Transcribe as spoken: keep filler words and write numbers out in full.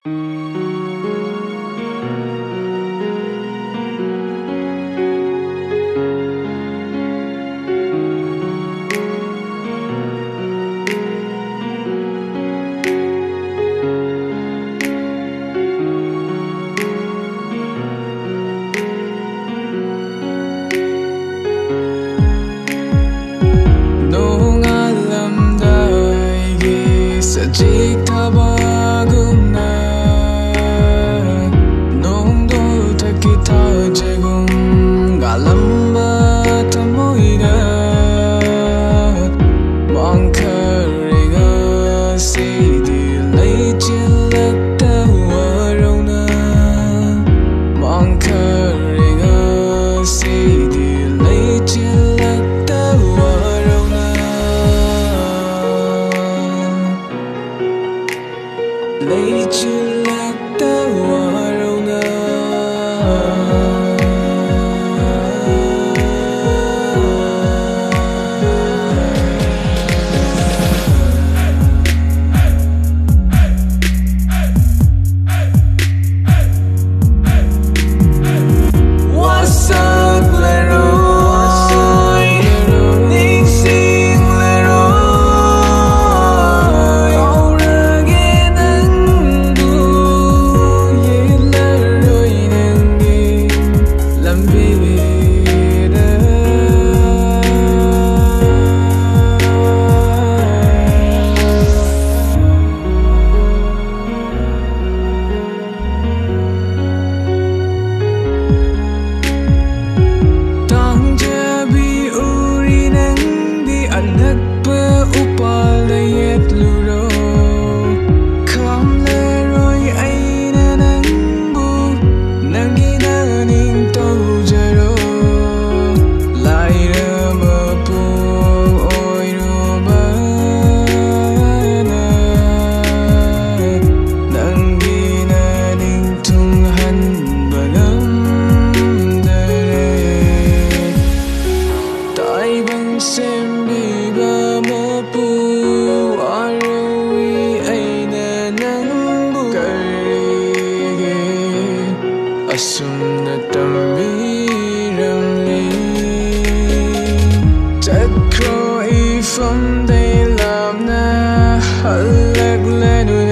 Jikabagumna nongdo takita jegum galamba tamoida mankariga sidi leichilakta warona mankariga sidi leichilakta warona leichilakta warona What's up, Leroy? Ningsing Leroy Kaurage nangbu Ye Leroy nangi lambida Tangjabi uri nangdi anakpa upala yetluro Kam Leroy aina nangbu nangi naning taujaro Laira mapung oirubana nangi naning tunghan bagamdare Taibang sembiba mapu arawi aina nangbu karige asumna tambiramli Chakro ifam day lamna halak lenu